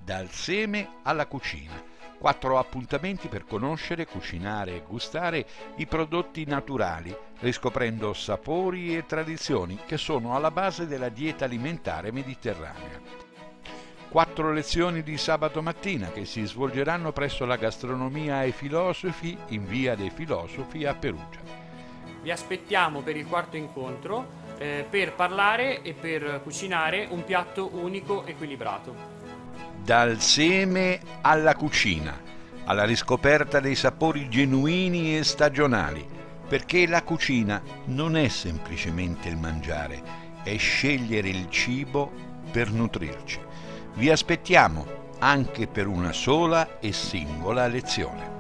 Dal seme alla cucina. 4 appuntamenti per conoscere, cucinare e gustare i prodotti naturali, riscoprendo sapori e tradizioni che sono alla base della dieta alimentare mediterranea. 4 lezioni di sabato mattina che si svolgeranno presso la Gastronomia ai Filosofi in Via dei Filosofi a Perugia. Vi aspettiamo per il quarto incontro per parlare e per cucinare un piatto unico equilibrato. Dal seme alla cucina, alla riscoperta dei sapori genuini e stagionali, perché la cucina non è semplicemente il mangiare, è scegliere il cibo per nutrirci. Vi aspettiamo anche per una sola e singola lezione.